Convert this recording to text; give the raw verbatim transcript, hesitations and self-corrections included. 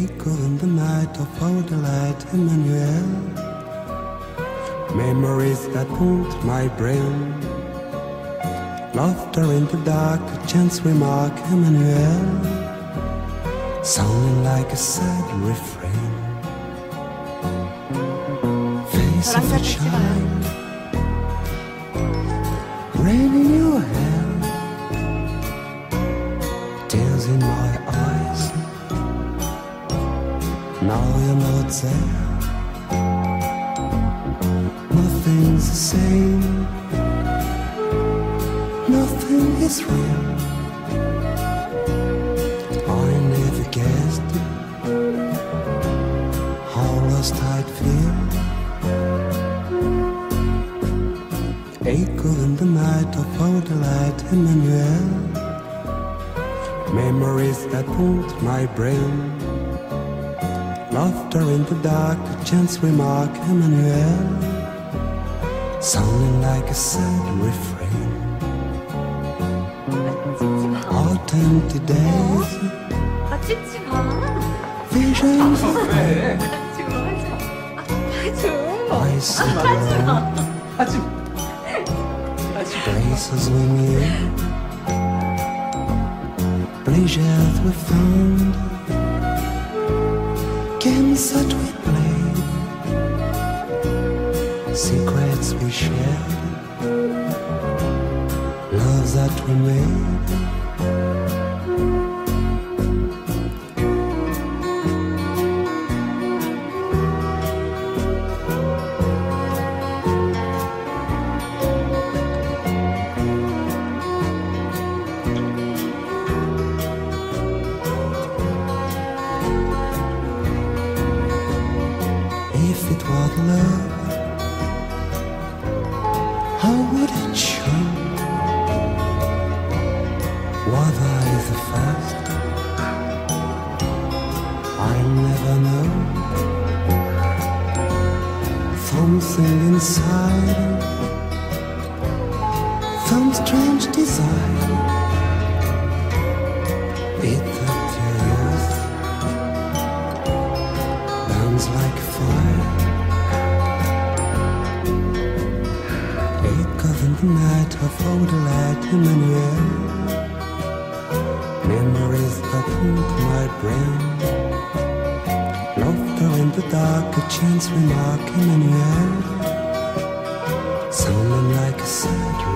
Echo in the night of our delight, Emmanuel. Memories that haunt my brain. Laughter in the dark, a chance remark, Emmanuel. Sounding like a sad refrain. Face of a child, rain in your hair, tears in my eyes. Now you're not there. Nothing's the same. Nothing is real. I never guessed how lost I'd feel. Echo in the night of our delight, Emmanuel. Memories that haunt my brain. Laughter in the dark, a chance remark, Emmanuel. Sounding like a sad refrain. Our empty days, 아 찍지 마. visions 왜? I see 하지 하지 places we knew, pleasures we found, games that we played, secrets we shared, loves that we made. If it was love, how would it show? Was I the first? I'll never know. Something inside, some strange desire. It's a curious, burns like fire. Echoes in the night of our delight, Emmanuel. Memories that haunt my brain. Laughter in the dark, a chance remark, Emmanuel. Sounding like a sad